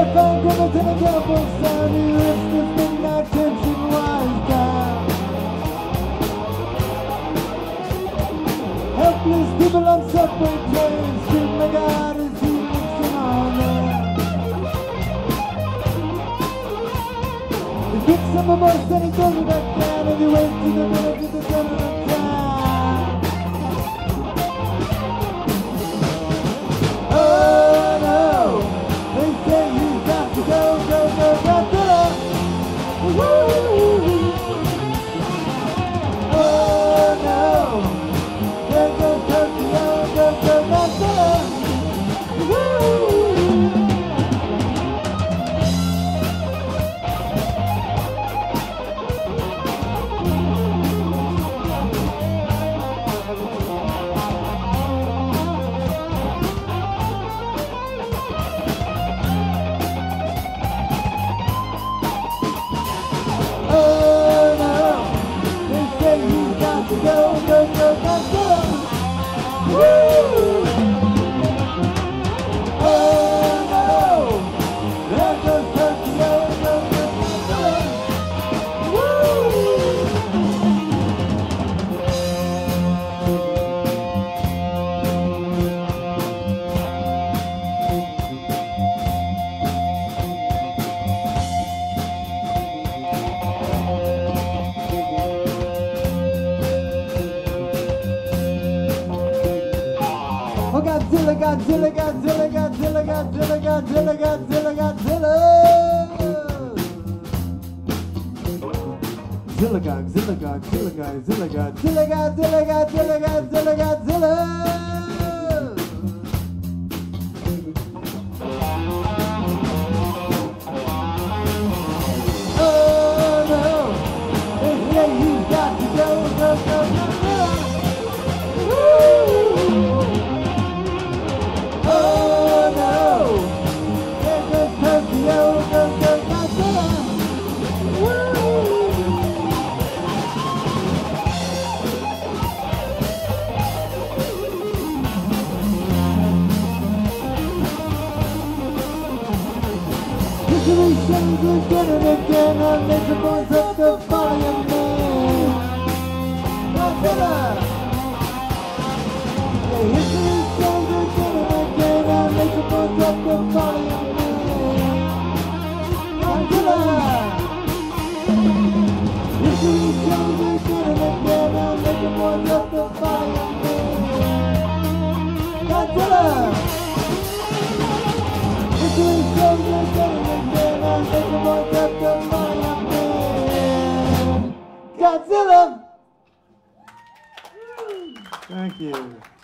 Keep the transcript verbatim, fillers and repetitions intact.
found criminals in a double sound. He lifts this midnight tension winds down. Helpless people on subway trains scream, my God, is he mixing on them? He picks up a bus and he goes back down, and he waits to the village at the center of town. Oh no, they say he's got to go, go, go, Godzilla. Woo! Oh no, there goes Tokyo, go, go, Godzilla. Woo! Go, go, go, Godzilla! Woo! Oh no! There goes Tokyo, go, go, Godzilla! Oh, Godzilla, Godzilla, Godzilla, Godzilla, Godzilla, Godzilla, Godzilla, Godzilla. Zilla, Godzilla, Godzilla, Godzilla, Godzilla, Godzilla, Godzilla, Godzilla, Godzilla. Oh no, they say he's got to go, go, go, Godzilla. Woo! History shows again and again how nature burns up the body of man. Godzilla! The history shows again and again how nature burns up the body of man. Godzilla! History shows again and again how nature burns up the body of man. Godzilla! History shows again and again how nature burns up the body of man. Godzilla! Thank you.